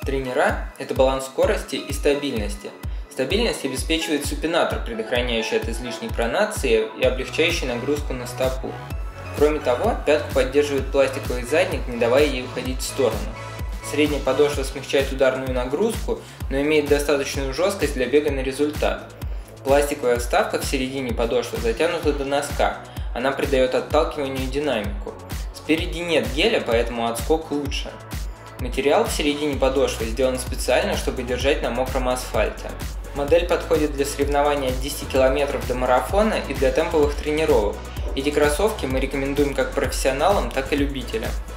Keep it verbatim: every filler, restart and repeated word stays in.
Тренера – это баланс скорости и стабильности. Стабильность обеспечивает супинатор, предохраняющий от излишней пронации и облегчающий нагрузку на стопу. Кроме того, пятку поддерживает пластиковый задник, не давая ей уходить в сторону. Средняя подошва смягчает ударную нагрузку, но имеет достаточную жесткость для бега на результат. Пластиковая вставка в середине подошвы затянута до носка, она придает отталкиванию динамику. Спереди нет геля, поэтому отскок лучше. Материал в середине подошвы сделан специально, чтобы держать на мокром асфальте. Модель подходит для соревнований от десяти километров до марафона и для темповых тренировок. Эти кроссовки мы рекомендуем как профессионалам, так и любителям.